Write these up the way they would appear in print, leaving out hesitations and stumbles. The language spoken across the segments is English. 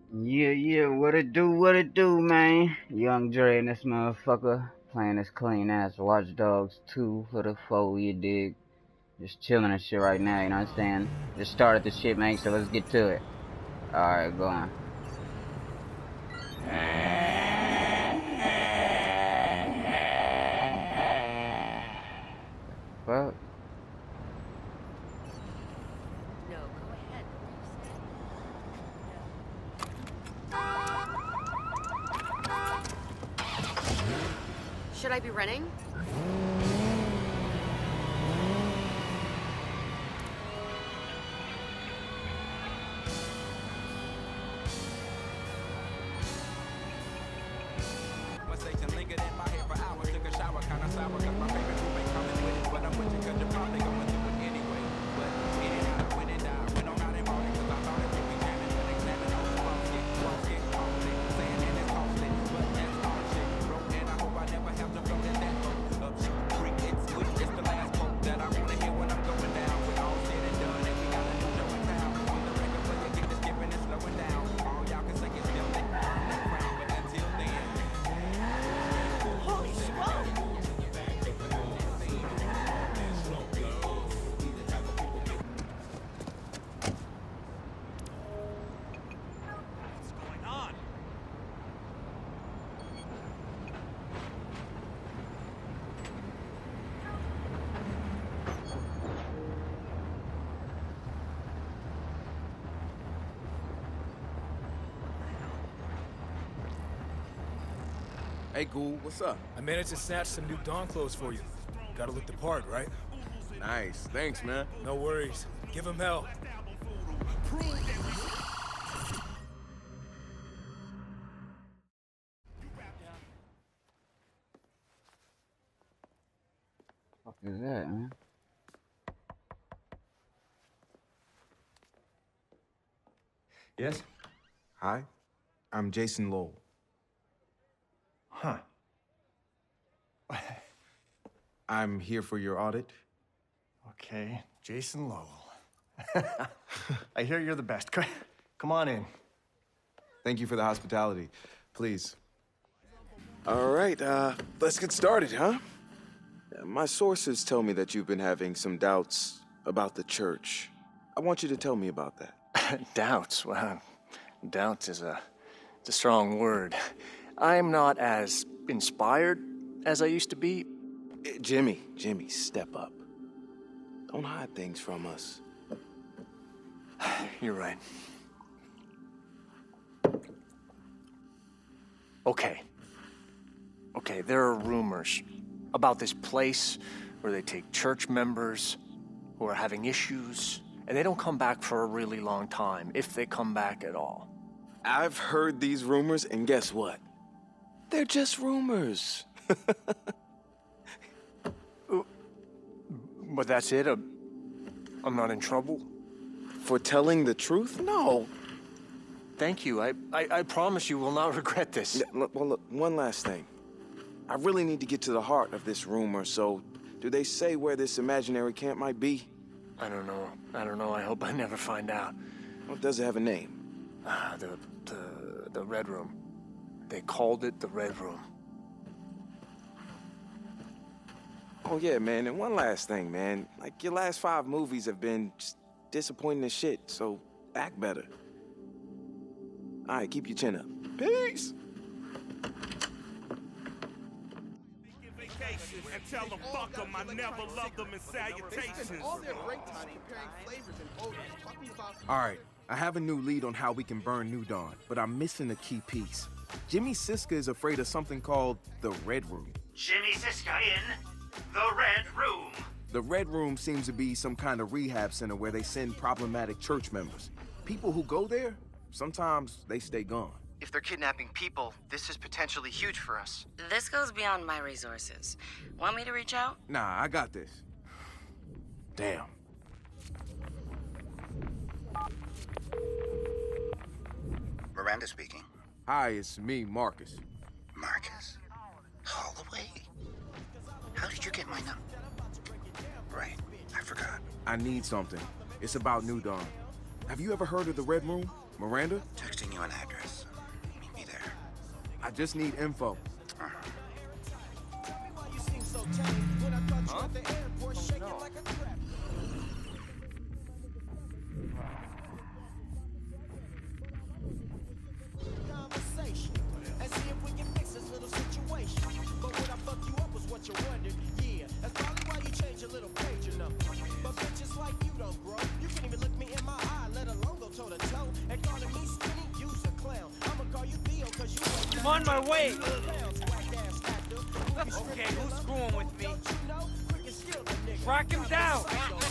What it do, man? Young Dre and this motherfucker playing this clean ass Watch Dogs 2 for the foe, you dig? Just chilling and shit right now, you know what I'm saying? Just started the shit, man, so let's get to it. Alright, go on. Fuck. No, go ahead. Should I be running? Conversation lingered in my head for hours. Took a shower, kinda sour, cause my favorite group ain't coming with it. But I'm with you, cause you're probably going through it anyway. But anyhow, when it died, went on out and bought it, cause I thought it would be jamming. But examine all the bumps, get costly. Saying it is costly, but that's all shit. Broke, and I hope I never have to float in that boat. Up creek, it's sweet, it's the last quote that I wanna hear when I'm going down. With all said and done, and we got a new show in town. On the record, play it, get the skipping and slowing down. All y'all can say it's still lit, that crown, but until then. Holy smoke! What's going on? Hey, Ghoul, what's up? I managed to snatch some new Dawn clothes for you. Gotta look the part, right? Nice, thanks, man. No worries. Give him hell. Fuck is that, man? Yes? Hi, I'm Jason Lowell. Huh. I'm here for your audit. Okay, Jason Lowell. I hear you're the best. Come on in. Thank you for the hospitality. Please. All right, let's get started, huh? My sources tell me that you've been having some doubts about the church. I want you to tell me about that. Doubts. Well, doubts is it's a strong word. I'm not as inspired as I used to be. Jimmy, step up. Don't hide things from us. You're right. Okay, there are rumors about this place where they take church members who are having issues, and they don't come back for a really long time, if they come back at all. I've heard these rumors, and guess what? They're just rumors. But that's it? I'm not in trouble? For telling the truth? No. Thank you. I promise you will not regret this. Well, look, one last thing. I really need to get to the heart of this rumor, so do they say where this imaginary camp might be? I don't know. I hope I never find out. Well, does it have a name? The Red Room. They called it the Red Room. Oh, yeah, man, and one last thing, man. Like, your last 5 movies have been just disappointing as shit, so act better. All right, keep your chin up. Peace! And tell them fuck them, I never loved them in salutations. All their break time comparing flavors and odors, talking about... All right, I have a new lead on how we can burn New Dawn, but I'm missing a key piece. Jimmy Siska is afraid of something called the Red Room. Jimmy Siska in the Red Room. The Red Room seems to be some kind of rehab center where they send problematic church members. People who go there, sometimes they stay gone. If they're kidnapping people, this is potentially huge for us. This goes beyond my resources. Want me to reach out? Nah, I got this. Damn. Miranda speaking. Hi, it's me, Marcus. Marcus? Holloway? How did you get my number? Right, I forgot. I need something. It's about New Dawn. Have you ever heard of the Red Room? Miranda? Texting you an address. Meet me there. I just need info. And see if we can fix this little situation. But when I fuck you up was what you wondered. Yeah, that's probably why you changed your little page number. But bitches like you don't grow. You can't even look me in my eye, let alone go toe to toe. And calling me skinny, you's a clown. I'ma call you Theo, cause you ain't. I'm on my way. Okay, who's screwing with me? Rock him down.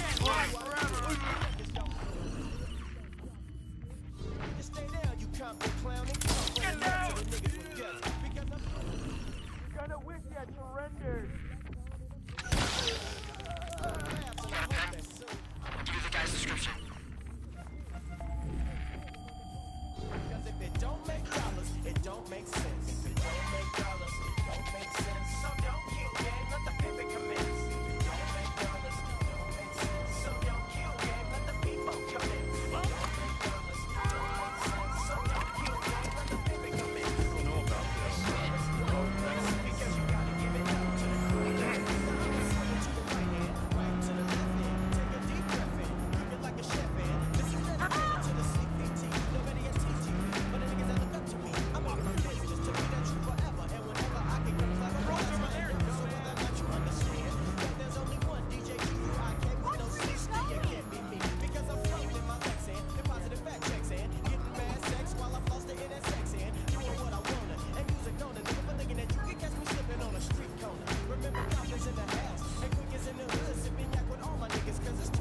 Get down! Gonna wish you had surrendered. Give me the guy's description. Because if it don't make dollars, it don't make sense. If it don't make dollars, it don't make sense. So don't kill game, let the paper commence. If it don't make dollars, it don't make sense. So don't kill game, let the people come in. If it don't make dollars, it don't make sense. So don't kill game, let the paper come in. I don't know about this. Because you gotta give it up to the crew. To the right hand, right to the left hand. Take a deep breath in, keep it like a chef hand. This is dedicated to the CPT, nobody at TT. But the niggas that look up to me, I'm on my business to be that true forever. And whenever I can come clever, that's my area. So whether or not you understand that there's only one DJ QUIK with no CC, you can't be me. Because I'm floating in my legs and depositing fact checks and getting mad sex while I'm lost in that sex and doing what I wanna. And music on it, never thinking that you can catch me slipping on a street corner. Remember confidence in the house and quickest in the hood, sipping yak with all my niggas, cause it's too.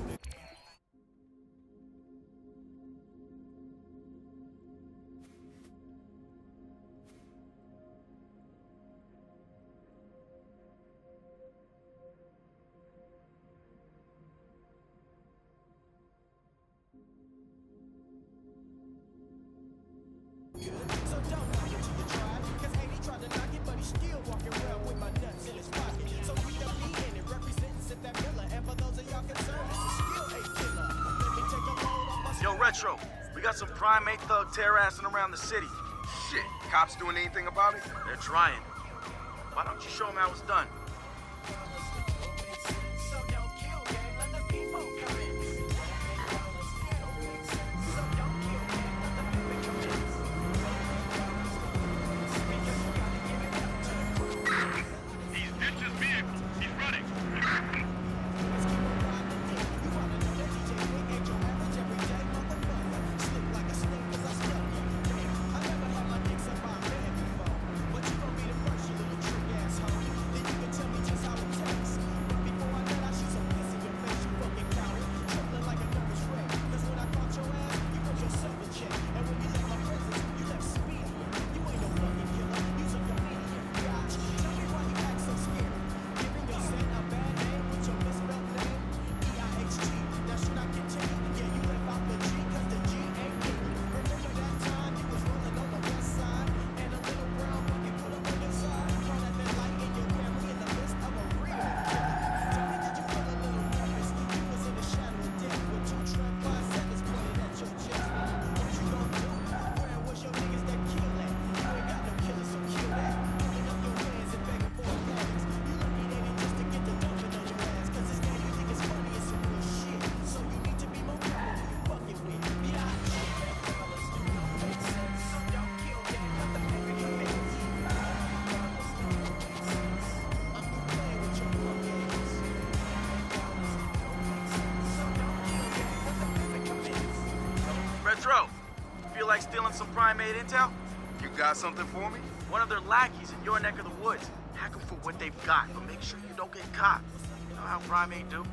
So don't knock it till you try. Cause Haiti tried to knock it, but he's still walking around with my nuts in his pocket. So we don't be in it, representing Sip that Miller. And for those of y'all concerned, it's a skill hate killer. Let me take a load off my. Yo, Retro, we got some primate thug terrorizing around the city. Shit, cops doing anything about it? They're trying. Why don't you show them how it's done? So don't kill game, let the people come in. So don't kill game, let the people come in. He's ditched his vehicle. He's running. Retro, feel like stealing some primate intel? You got something for me? One of their lackeys in your neck of the woods. Hack them for what they've got, but make sure you don't get caught. You know how primate do?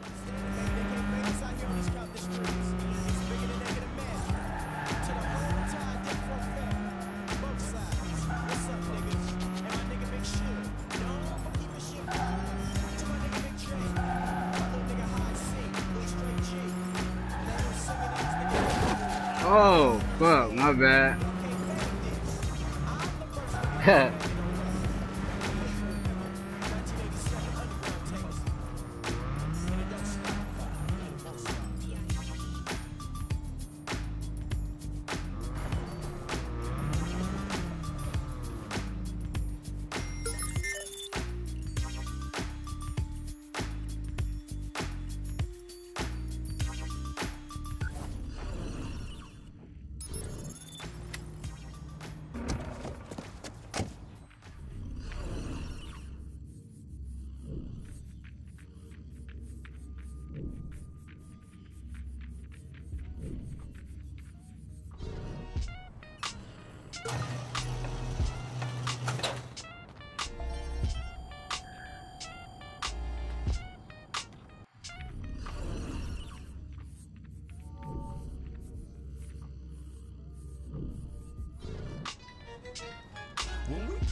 Oh, fuck, my bad.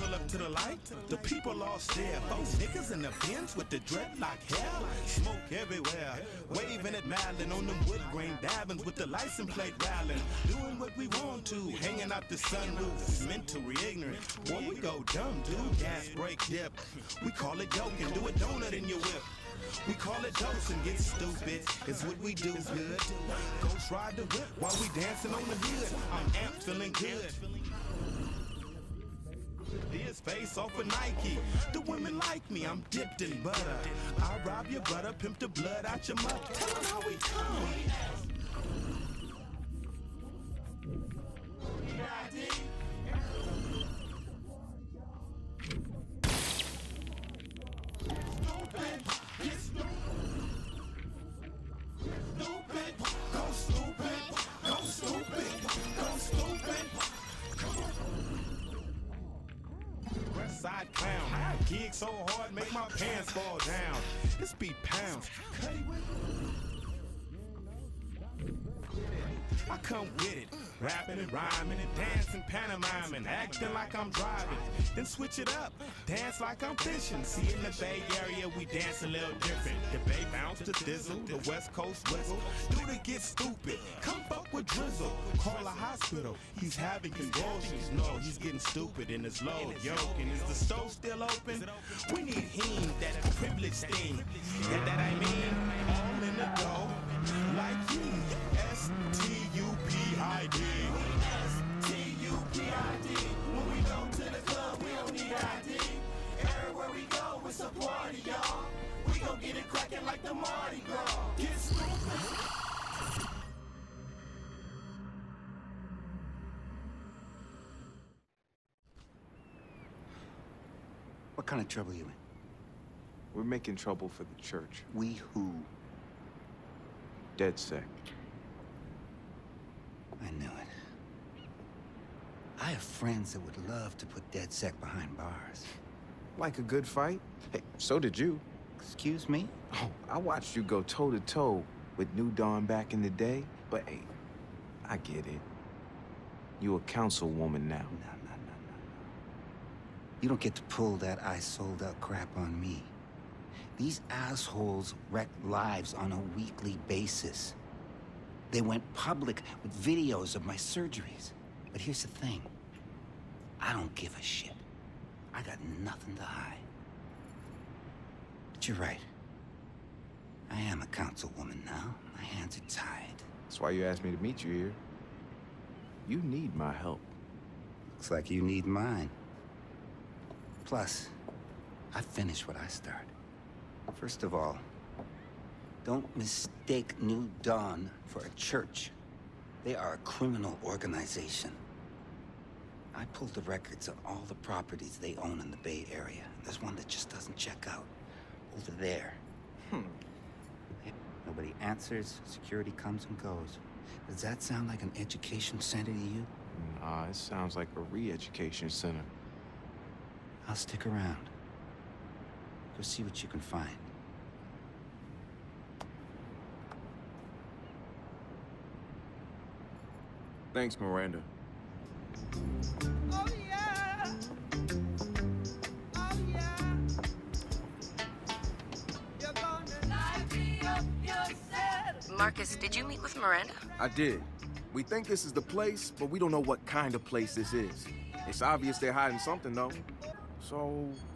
pull up to the light, the people all stare. Those niggas in the Benz with the dreadlock hair. Smoke everywhere, waving at Malin on them wood grain Davins with the license plate rattling. Doing what we want to, hanging out the sunroof. Mentally ignorant, boy, we go dumb, dude. Gas, brake, dip. We call it joking, do a donut in your whip. We call it dose and get stupid. It's what we do good. Ghost ride the whip while we dancing on the hood. I'm amped, feeling good. This face off of Nike. The women like me, I'm dipped in butter. I rob your brother, pimp the blood out your mouth. Tell them how we come. Side clown, I gig so hard, make my pants fall down. This beat pounds. I come with it, rapping and rhyming and dancing, pantomiming, acting like I'm driving. Then switch it up, dance like I'm fishing. See, in the Bay Area, we dance a little different. The Bay bounce to Dizzle, the West Coast whistle. Dude, it get stupid, come fuck with Drizzle. Call a hospital, he's having convulsions. No, he's getting stupid in his low yoking. Is the stove still open? We need him, that privilege thing. Get that I mean? All in the dough, like you. S-T-U-P-I-D. S-T-U-P-I-D. When we go to the club, we don't need ID. Everywhere we go, it's a party, y'all. We gon' get it crackin' like the Mardi Gras. Get stupid. What kind of trouble you in? We're making trouble for the church. We who? DedSec. I knew it. I have friends that would love to put DedSec behind bars. Like a good fight? Hey, so did you. Excuse me? Oh, I watched you go toe-to-toe with New Dawn back in the day, but hey, I get it. You a councilwoman now. No. You don't get to pull that I sold out crap on me. These assholes wreck lives on a weekly basis. They went public with videos of my surgeries. But here's the thing. I don't give a shit. I got nothing to hide. But you're right. I am a councilwoman now. My hands are tied. That's why you asked me to meet you here. You need my help. Looks like you need mine. Plus, I finished what I started. First of all, don't mistake New Dawn for a church. They are a criminal organization. I pulled the records of all the properties they own in the Bay Area. There's one that just doesn't check out. Over there. Nobody answers, security comes and goes. Does that sound like an education center to you? Nah, it sounds like a re-education center. I'll stick around. Go see what you can find. Thanks, Miranda. Oh yeah. Oh yeah. You're gonna light me up yourself. Marcus, did you meet with Miranda? I did. We think this is the place, but we don't know what kind of place this is. It's obvious they're hiding something, though. So,